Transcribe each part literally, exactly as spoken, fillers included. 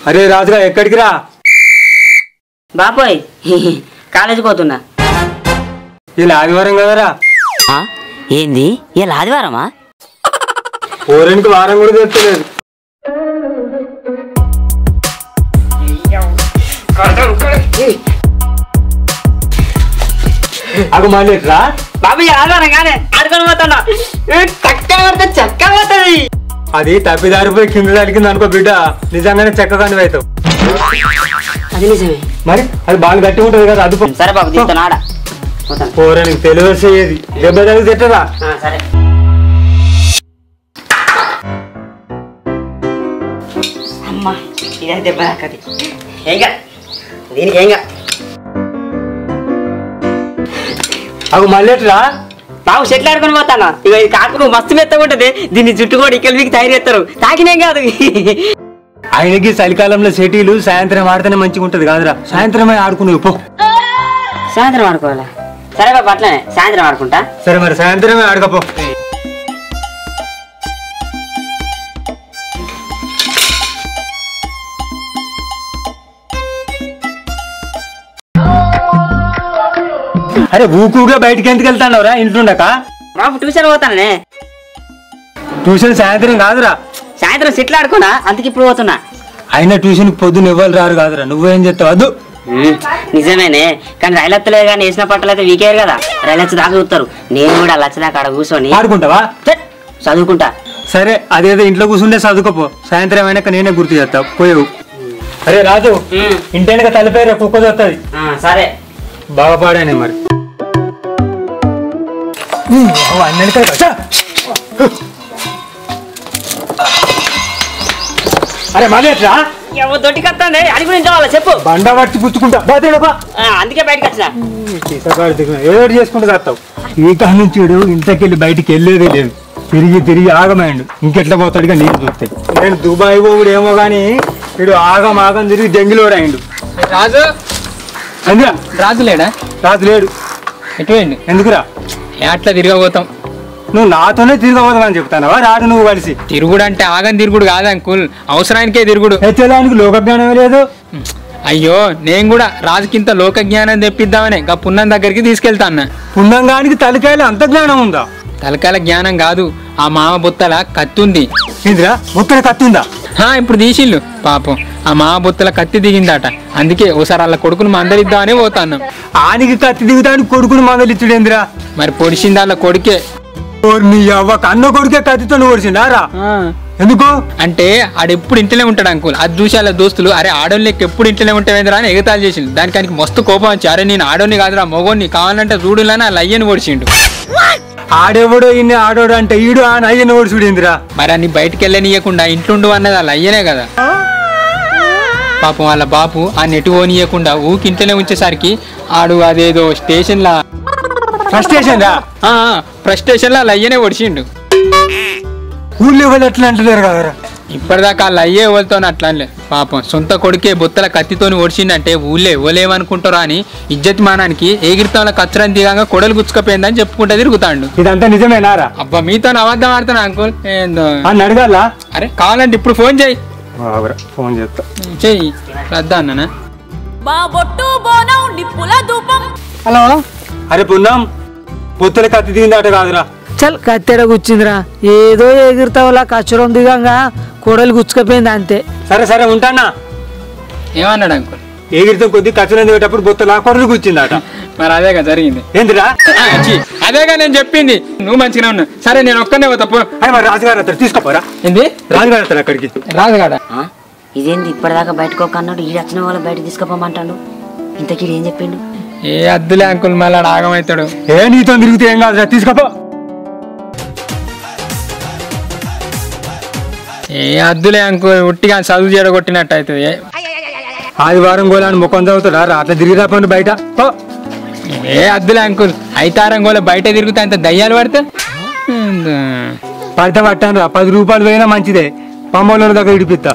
అరే రాజుగా ఎక్కడికి రా? బాపోయ్ కాలేజీకి పోతున్నా. ఇలా ఆదివారం కదరా? ఏంది ఇలా ఆదివారమా? ఓరెనికి వారం కూడా తెచ్చలేదు. అగు మళ్ళీ రా బాబు ఆదివారం కానీ ఆడుకొని పోతున్నా. చక్క పడితే చక్క పోతుంది. అది తప్పిదారిపోయి కింద తలికింది అనుకో బిడ్డ, నిజంగానే చెక్క కాని అవుతావు. అది నిజమే. మరి అది బాగా గట్టి ఉంటది కదా. అది సరే బాబు తీస్తాను ఆడ. ఓరెనికి తెలివేసేది దెబ్బ తల్లి తిట్టరా? సరే అమ్మా ఇదే దెబ్బ దాకది. ఏంగా దీనికి ఏంగా అగు మళ్ళీ రా బాబు చెట్లు ఆడుకొని పోతాను. ఇక ఇది కాకు మస్తు మెత్తగా ఉంటది. దీన్ని జుట్టు కూడా ఇక్కడ మీకు తయారు చేస్తారు. తాకినేం కాదు. ఆయనకి చలికాలంలో సెటీలు సాయంత్రం ఆడితేనే మంచిగా ఉంటది కాదురా. సాయంత్రమే ఆడుకునేవి పో. సాయంత్రం ఆడుకోవాలా? సరే బాబు అట్లనే సాయంత్రం ఆడుకుంటా. సరే మరి సాయంత్రమే ఆడకపో. అరే ఊకూగా బయటికి ఎందుకు వెళ్తానవరా ఇంట్లోండక? బాబు ట్యూషన్ పోతానే. ట్యూషన్ సాయంత్రం కాదురా. సాయంత్రం సెట్లు ఆడుకోనా, అందుకే ఇప్పుడు పోతున్నా. అయినా ట్యూషన్ పొద్దున్న ఇవ్వాలి రారు కాదురా. నువ్వేం చెప్తావు? అదు నిజమేనే, కానీ రైలెత్తలే కానీ వేసిన పట్టలు అయితే వీకేరు కదా. రైలెచ్చ దాకా చూస్తారు. నేను కూడా లచ్చదాకా ఆడ కూర్చొని ఆడుకుంటావా? చదువుకుంటా. సరే అదేదో ఇంట్లో కూర్చుంటే చదువుకోపో. సాయంత్రం అయినాక నేనే గుర్తు చేస్తా పోయావు. అరే రాజు ఇంటెనక తలిపేరా కుక్క వస్తుంది. సరే బాగా పాడానే మరి. అరే మళ్ళీట్రా దొడ్డికి వస్తుంది. అది గురించి కావాలా చెప్పు. బండ పట్టి పుచ్చుకుంటా అందుకే బయటకు వచ్చిన. ఏదో చేసుకుంటూ వస్తావు. ఈ కాడ నుంచి ఇంట్లోకి వెళ్ళి బయటికి వెళ్ళేదే లేదు. తిరిగి తిరిగి ఆగమాయండు. ఇంకెట్లా పోతాడుగా నీళ్ళు చూస్తాయి. నేను దుబాయ్ పోవుడు ఏమో గానీ వీడు ఆగం ఆగం తిరిగి జంగిలోడు అయిండు. రాజు అందురా రాజు లేడా? రాజు లేడు. ఎటువంటి ఎందుకురా? అట్లా తిరగబోతాం. నువ్వు నాతోనే తిరగబోదామని చెప్తానవా? రాడు నువ్వు కలిసి. తిరుగుడు అంటే ఆగం తిరుగుడు కాదు అంకుల్, అవసరానికే తిరుగుడు. హెచ్చడానికి లోక జ్ఞానమే లేదు. అయ్యో నేను కూడా రాజుకింత లోక జ్ఞానం తెప్పిద్దామనే గా పున్నం దగ్గరికి తీసుకెళ్తా అన్న. పున్నంగానికి తలకాయలు అంత జ్ఞానం ఉందా? తలకాయల జ్ఞానం కాదు, ఆ మామ బొత్తల కత్తి ఉంది. ఏందిరా బొత్తల కత్తి ఉందా? ఇప్పుడు తీసిళ్ళు పాపం. ఆ మామ బొత్తల కత్తి దిగిందట. అందుకే ఓసారి వాళ్ళ కొడుకును మందలిద్దామని పోతాను. ఆనికి కత్తి దిగుతానికి కొడుకుని మందలిచ్చుడేందిరా? మరి పొడిచింది వాళ్ళ కొడుకే. నీ అవ్వ కన్న కొడుకే కత్తితో ఓడిచిండారా? ఎందుకు అంటే ఆడెప్పుడు ఇంట్లోనే ఉంటాడు అంకుల్. అది చూసి వాళ్ళ దోస్తులు అరే ఆడోళ్ళకి ఎప్పుడు ఇంట్లోనే ఉంటావేంద్రా అని ఎగతాలు చేసిండు. దానికి మస్తు కోపం వచ్చి అరే నేను ఆడోని కాదురా మొగోని కావాలంటే చూడులని వాళ్ళ అయ్యని ఓడిచిండు. ఆడెవడో ఇన్ని ఆడోడు అంటే ఈడు ఆ అయ్యని ఓడిచుడేందిరా? మరి అన్ని బయటకు వెళ్ళనియకుండా ఇంట్లుండు అన్నది వాళ్ళ అయ్యనే కదా. పాపం వాళ్ళ బాపు ఆ నెటు ఓనియకుండా ఊకి ఇంట్లోనే ఉంచేసరికి ఆడు అదేదో స్టేషన్ లా ఫ్రస్ట్రేషన్ రా ఫ్రస్ట్రేషన్ లా అయ్యనే ఒడిచిండు. ఊళ్ళో వాళ్ళు ఎట్లా అంటున్నారు కదరా? ఇప్పటిదాకా వాళ్ళ అయ్యే ఎవరితో అట్లనే పాపం సొంత కొడుకే బొత్తల కత్తితోని ఒడిచిండంటే ఊళ్ళే ఎవలేమనుకుంటారో అని ఇజ్జత్ మానానికి ఎగిరితంలో కచ్చరం దిగాక కొడలు గుచ్చుకపోయిందని చెప్పుకుంటా తిరుగుతాండు. ఇదంతా నిజమేనారా? అబ్బా మీతో అబద్ధం ఆడుతున్నా అంకుల్. ఏందో అడగాల. అరే కావాలంటే ఇప్పుడు ఫోన్ చేయి. ఫోన్ చేస్తా. చెయ్యి రద్దా అన్నా. హలో. అరే పున్నాం బొత్తల కత్తి దిగిందట కాదురా? చల్ కత్తెడ కూర్చుందిరా. ఏదో ఎగురుతావులా కచ్చరం దిగంగా కొడలు గుచ్చుకపోయింది అంతే. సరే సరే ఉంటానా. ఏమన్నాడు అంకుల్? ఎగిరితో కొద్ది కచ్చరం దిగేటప్పుడు బొత్తల కొడలు కూర్చుందట. మరి అదేగా జరిగింది. ఏందిరా? అదేగా నేను చెప్పింది. నువ్వు మంచిగా ఉన్నా. సరే నేను ఒక్కనే పోతా. మరి రాజుగారు అతను తీసుకోపోరా? ఏంది రాజుగారు అతను అక్కడికి రాజుగాడా? ఇదేంది ఇప్పటిదాకా బయటకు అన్నాడు. ఈ వచ్చిన వాళ్ళు బయట తీసుకుపోమంటాడు. ఇంతకీ ఏం చెప్పిండు? ఏ అద్దులే అంకుల్ మళ్ళీ ఆగమవుతాడు. ఏ నీతో తిరిగితే ఏం కాదు తీసుకోపో. ఏ అద్దులే అంకుల్ ఉట్టిగా చదువు చెడగొట్టినట్టు అవుతుంది. ఆదివారం గోళాన్ని ముఖం చదువుతాడా? అట్లా తిరిగిరా పని బయట. ఏ అద్దులే అంకుల్ ఐతారం గోళ బయట తిరుగుతా అంత దయ్యాలు పడితే పడితే పట్టాను రా. పది రూపాయలు పోయినా మంచిదే. పమ్మల దగ్గర ఇడిపిస్తా.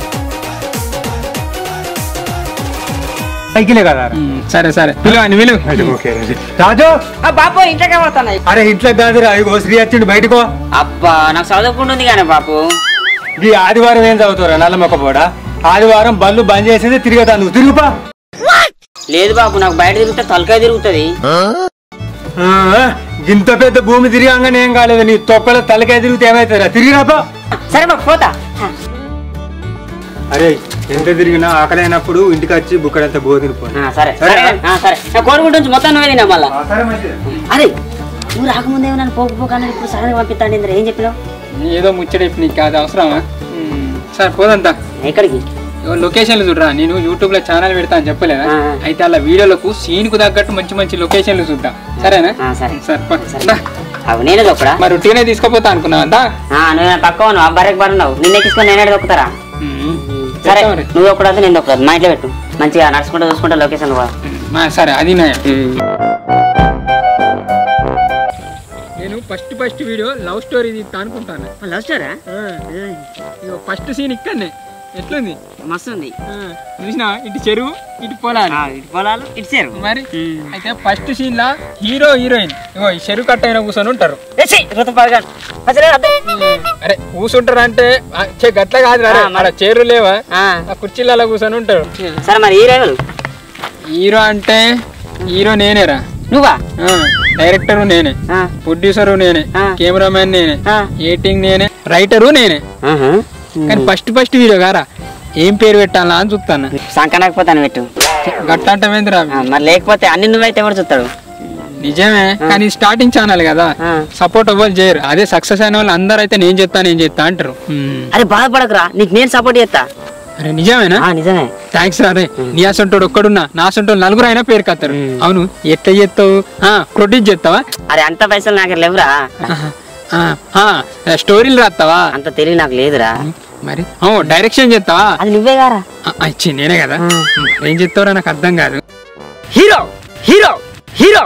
సైకిలే కదా. సరే సరే పిలువని విలు. రాజు బాపు ఇంట్లోకే పోతాను. అరే ఇంట్లో కాదురా. ఇగో శ్రీ వచ్చిండు బయటకో. అబ్బా నాకు చదువుకుంటుంది కానీ బాపు. ఈ ఆదివారం ఏం చదువుతారా? నల్ల మొక్క పోడా ఆదివారం బళ్ళు బంద్ చేసేది తిరిగేదా నువ్వు తిరుగుపా. లేదు బాబు, నాకు బయట తిరిగితే తలకాయ తిరుగుతుంది. ఇంత పెద్ద భూమి తిరిగానే ఏం కాలేదు, నీ తొక్కల తలకాయ తిరిగితే ఏమైతుందా? తిరిగిరాపా. సరే బాబు పోతా. అరే ఎంత తిరిగినా ఆకలైనప్పుడు ఇంటికి వచ్చి బుక్కడంత బోధిని పోయి. సరే సరే సరే కోడిగుడ్డు నుంచి మొత్తం నువ్వే తిన్నా మళ్ళా. అరే నువ్వు రాకముందే నన్ను పోకు పోక అన్నది ఇప్పుడు సడన్ గా పంపిస్తాను. ఇంద్ర ఏం చెప్పినావు? ఏదో ముచ్చడి నీకు కాదు అవసరమా? సరే పోదంతా. ఎక్కడికి? లొకేషన్లు చూడరా, నేను యూట్యూబ్ లో ఛానల్ పెడతా అని చెప్పలేదా? అయితే అలా వీడియోలకు సీన్ కు తగ్గట్టు మంచి మంచి లొకేషన్లు చూద్దాం. సరేనా? సరే సరే. అవి నేనే దొక్కడా? మరి ఉట్టిగానే తీసుకుపోతా అనుకున్నావా? నువ్వు పక్క బర్రెకి బరున్నావు, నిన్న ఎక్కించుకొని నేనే దొక్కుతారా? సరే నువ్వు ఒక్కడైతే నేను దొక్కదు. మా ఇంట్లో పెట్టు, మంచిగా నడుచుకుంటూ చూసుకుంటా లొకేషన్ కూడా. సరే అది నేను first first video love story తీస్తా అనుకుంటాను. Love story? ఫస్ట్ సీన్ ఇక్కడనే ఎట్లుంది? మస్తు ఉంది. చూసినా ఇటు చెరువు ఇటు పొలాలు, ఇటు పొలాలు ఇటు చెరువు. మరి అయితే ఫస్ట్ సీన్ లా హీరో హీరోయిన్ ఇగో ఈ చెరువు కట్ట అయినా కూర్చొని ఉంటారు. అరే కూర్చుంటారు అంటే గట్ల కాదు, మన చెరువు లేవా కుర్చీలలో కూర్చొని ఉంటారు. సరే మరి హీరో హీరో అంటే హీరో నేనేరా. నువ్వా? డైరెక్టర్ నేనే, ప్రొడ్యూసర్ నేనే, కెమెరామెన్ నేనే, ఎడిటింగ్ నేనే, రైటరు నేనే. కానీ ఫస్ట్ ఫస్ట్ వీడియో గారా ఏం పేరు పెట్టాలా అని చూస్తాను. సంకనకపోతాను పెట్టు. గట్ట అంటమేంద్రా? మరి లేకపోతే అన్ని నువ్వైతే ఎవరు చూస్తాడు? నిజమే, కానీ స్టార్టింగ్ ఛానల్ కదా, సపోర్ట్ అవ్వాలి చేయరు. అదే సక్సెస్ అయిన వాళ్ళు అందరు అయితే నేను చెప్తా నేను చెప్తా అంటారు. అరే బాధపడకురా, నీకు నేను సపోర్ట్ చేస్తా. అరే నిజమేనా? నిజమే. థ్యాంక్స్ రా. రే నీ అసంటోడు ఒక్కడున్నా నా అసంటోడు నలుగురు అయినా పేరు కత్తారు. అవును ఎట్లా చేస్తావు? ప్రొడ్యూస్ చేస్తావా? అరే అంత పైసలు నాకు లేవురా. స్టోరీలు రాస్తావా? అంత తెలివి నాకు లేదురా. మరి డైరెక్షన్ చేస్తావా? అది నువ్వే గారా. ఇచ్చి నేనే కదా. ఏం చెప్తావురా నాకు అర్థం కాదు. హీరో హీరో హీరో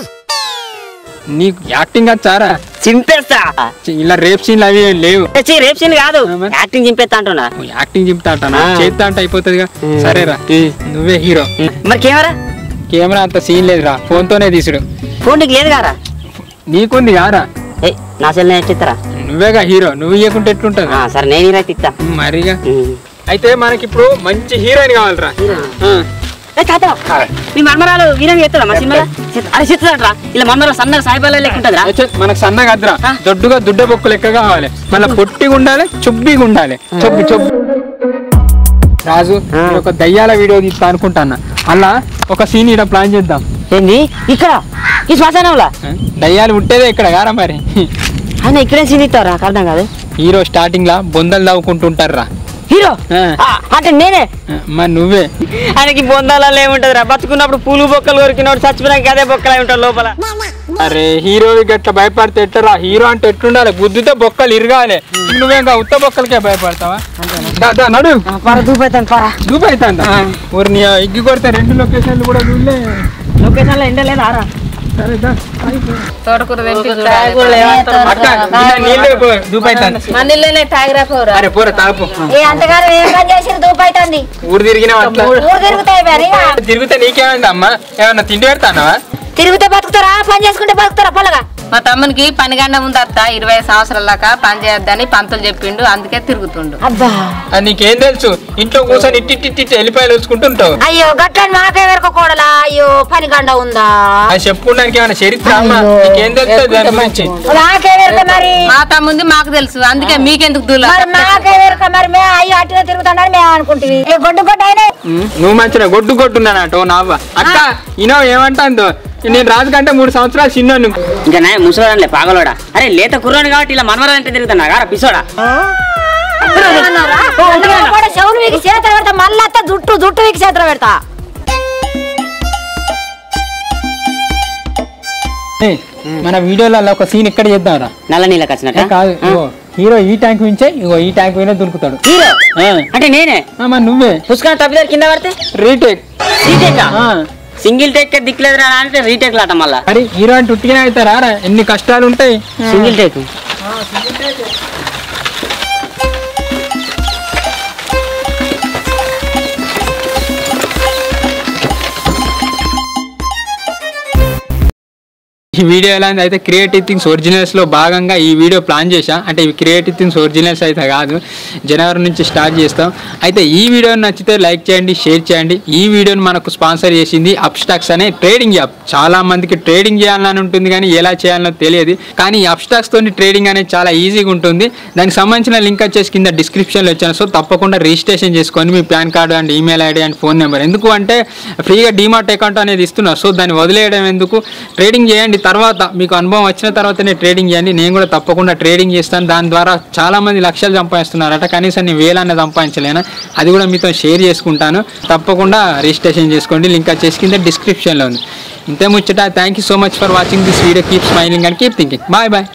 నీకు యాక్టింగ్ వచ్చారా? చింపేస్తా. ఇలా రేప్ సీన్లు అవి లేవు. రేప్ సీన్ కాదు, యాక్టింగ్ చింపేస్తా అంటున్నా. యాక్టింగ్ చింపుతా అంటానా? చేస్తా అంటే అయిపోతుందిగా. సరేరా నువ్వే హీరో. మరి కెమెరా? కెమెరా అంత సీన్ లేదురా, ఫోన్ తోనే తీసుడు. ఫోన్ నీకు లేదు కారా? నీకుంది కారా? నా సెల్ ఎట్టిస్తారా? నువ్వేగా హీరో, నువ్వు ఇవ్వకుంటే ఎట్లుంటది? సరే నేను హీరో అయితే ఇస్తా. మరిగా అయితే మనకి ఇప్పుడు మంచి హీరోయిన్ కావాలరా. మీ మన్మరాలు హీరోయిన్ చేస్తాడా మా సినిమా? అరే చెప్తాడరా, ఇలా మన్మరాలు సన్నగా సాయిబాల లెక్క ఉంటుందిరా. మనకు సన్నగా అద్దరా, దొడ్డుగా దుడ్డ బొక్కు లెక్క కావాలి. మళ్ళీ పొట్టిగా ఉండాలి, చుబ్బిగా ఉండాలి. చొబ్బి చొబ్బి రాజు ఒక దయ్యాల వీడియో తీస్తా అనుకుంటాను. అలా ఒక సీన్ ఇక్కడ ప్లాన్ చేద్దాం. ఏంది ఇక్కడ ఈ శ్మశానంలో? దయ్యాలు ఉంటేదే ఇక్కడ కారా మరి. ఆయన ఇక్కడే సీన్ ఇస్తారా? అర్థం కాదు. హీరో స్టార్టింగ్ లా బొందలు దావుకుంటుంటారు రా. హీరో అంటే నేనే. మరి నువ్వే. ఆయనకి బొందాలలో ఏముంటది రా, బతుకున్నప్పుడు పూలు బొక్కలు కొరికినోడు చచ్చిపోయినాక అదే బొక్కలు అయి ఉంటాడు లోపల. అరే హీరోకి గట్లా భయపడితే ఎట్టరా? హీరో అంటే ఎట్లుండాలి? గుద్దుతో బొక్కలు ఇరగాలి. నువ్వేగా ఉత్త బొక్కలకే భయపడతావా? నడు దూపైతాను దూపైతాందా? ఊరిని ఎగ్గి కొడితే రెండు లొకేషన్లు కూడా చూడలే. లొకేషన్ లో ఎండలేదు ఆరా. ఊరు తిరిగినా తిరిగితే నీకేమైంది అమ్మా? ఏమన్నా తిండి పెడతానవా? తిరిగితే బతుకుతారా? పని చేసుకుంటే బతుకుతారా? పొలగా మా తమ్మునికి పనిగండ ఉంది అత్త, ఇరవై సంవత్సరాల దాకా పని చేయొద్దని పంతులు చెప్పిండు, అందుకే తిరుగుతుండు. అబ్బా నీకేం తెలుసు? ఇంట్లో కూర్చొని ఇట్టి ఎల్లిపాయలు వచ్చుకుంటుంటావు. అయ్యో గట్లని మాకే వరకు కూడలా. అయ్యో పని గండ ఉందా? అది చెప్పుకోవడానికి ఏమైనా చరిత్ర అమ్మా? నీకేం తెలుస్తుంది దాని గురించి? మాకే వరకు మరి. మా తమ్ముంది మాకు తెలుసు, అందుకే మీకెందుకు దూరం? మాకే వరకు మరి మేము అయ్యో అట్టిగా తిరుగుతాడని మేము అనుకుంటుంది. గొడ్డు గొడ్డు అయినా నువ్వు మంచిగా గొడ్డు కొట్టున్నానట నావ్వ అక్క. ఇనో ఏమంటాందో, నేను రాజు కంటే మూడు సంవత్సరాలు చిన్నాను. ఇంకా నా ముసలోడలే పాగలోడా. అరే లేత కుర్రాడు కాబట్టి ఇలా మనవరాలంటే తిరుగుతున్నా గారా పిసోడా. చెవులు వీకి చేతులు పెడతా, మళ్ళీ జుట్టు జుట్టు వీకి చేతులు పెడతా. మన వీడియోలలో ఒక సీన్ ఇక్కడ చేద్దాంరా. నల్ల నీళ్ళకి వచ్చినట్టు కాదు, హీరో ఈ ట్యాంక్ నుంచే ఇగో ఈ ట్యాంక్ పైన దొరుకుతాడు. హీరో అంటే నేనే. మరి నువ్వే. పుష్కర తప్పిదారు కింద పడితే రీటేక్. రీటేక్ సింగిల్ టేక్ దిక్కులేదురా అంటే రీటేక్ లాట మళ్ళా. అరే హీరో అంటే ఉట్టిగానే అవుతారా? ఎన్ని కష్టాలు ఉంటాయి. సింగిల్ టేక్ ఈ వీడియో ఎలా ఉంది అయితే క్రియేటివ్ థింగ్స్ ఒరిజినల్స్లో భాగంగా ఈ వీడియో ప్లాన్ చేశా. అంటే ఇవి క్రియేటివ్ థింగ్స్ ఒరిజినల్స్ అయితే కాదు, జనవరి నుంచి స్టార్ట్ చేస్తాం. అయితే ఈ వీడియో నచ్చితే లైక్ చేయండి, షేర్ చేయండి. ఈ వీడియోని మనకు స్పాన్సర్ చేసింది అప్స్టాక్స్ అనే ట్రేడింగ్ యాప్. చాలా మందికి ట్రేడింగ్ చేయాలని ఉంటుంది కానీ ఎలా చేయాలో తెలియదు. కానీ ఈ అప్స్టాక్స్ తోని ట్రేడింగ్ అనేది చాలా ఈజీగా ఉంటుంది. దానికి సంబంధించిన లింక్ వచ్చేసి కింద డిస్క్రిప్షన్లో వచ్చాను. సో తప్పకుండా రిజిస్ట్రేషన్ చేసుకొని మీ PAN card and email ID and phone number. ఎందుకు అంటే ఫ్రీగా డీమార్ట్ అకౌంట్ అనేది ఇస్తున్నారు. సో దాన్ని వదిలేయడం ఎందుకు, ట్రేడింగ్ చేయండి. తర్వాత మీకు అనుభవం వచ్చిన తర్వాతనే ట్రేడింగ్ చేయండి. నేను కూడా తప్పకుండా ట్రేడింగ్ చేస్తాను. దాని ద్వారా చాలామంది లక్షలు సంపాదిస్తున్నారట, కనీసం నేను వేలన్న సంపాదించలేను. అది కూడా మీతో షేర్ చేసుకుంటాను. తప్పకుండా రిజిస్ట్రేషన్ చేసుకోండి. లింక్ వచ్చేసి కింద డిస్క్రిప్షన్లో ఉంది. ఇంతే ముచ్చట. Thank you so much for watching this video. Keep smiling and keep thinking. Bye bye.